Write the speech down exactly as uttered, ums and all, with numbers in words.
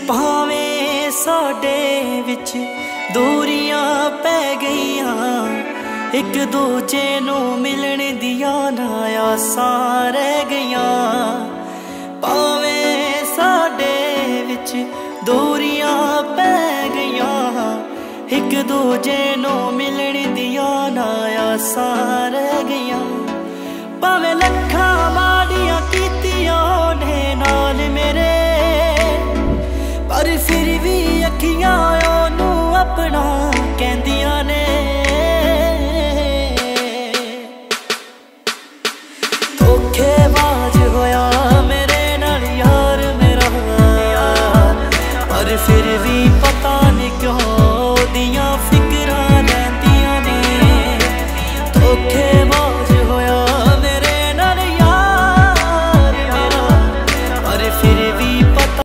भावें साडे विच दूरियां पै गईयां, एक दूजे नू मिलन दिया ना आसां रह गईयां। भावें साडे विच दूरियां पै गईयां, एक दूजे नू मिलन दिया ना आसां रह गईयां। भावें लखां